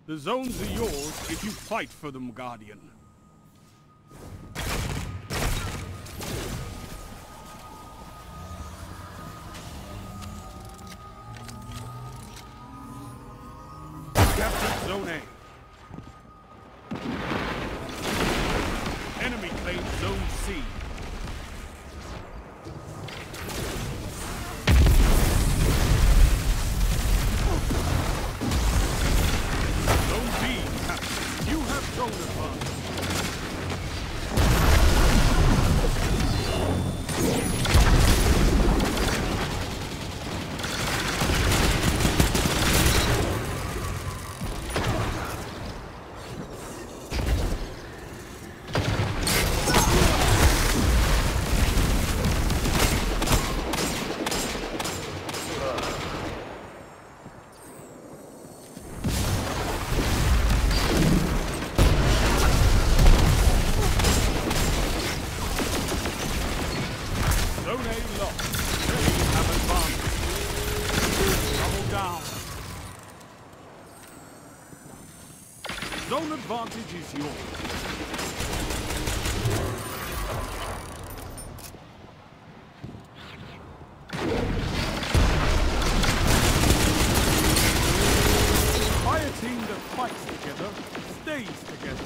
The zones are yours if you fight for them, Guardian. Capture Zone A. Enemy claims Zone C. Zone B captured. You have zone advantage. Zone A lost. They have advantage. Double down. Zone advantage is yours. Fire team that fights together stays together.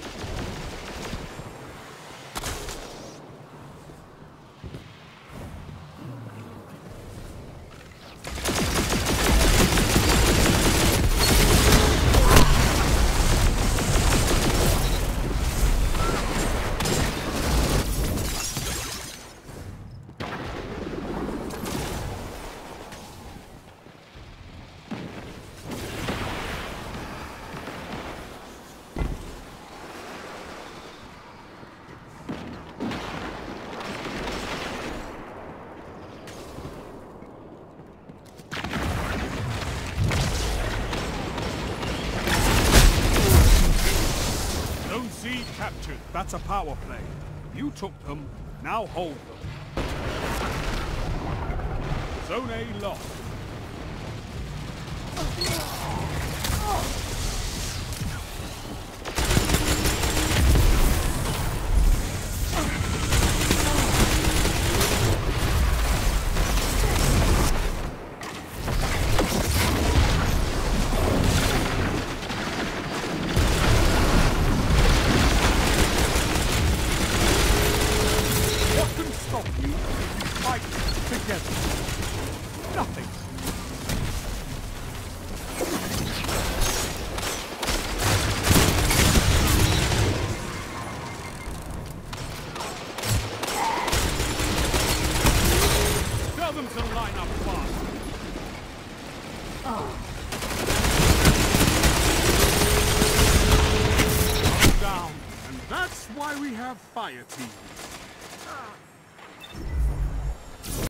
Zone C captured. That's a power play. You took them, now hold them. Zone A lost. What can stop you if you fight together? Nothing. Tell them to line up fast. Down. And that's why we have fire teams.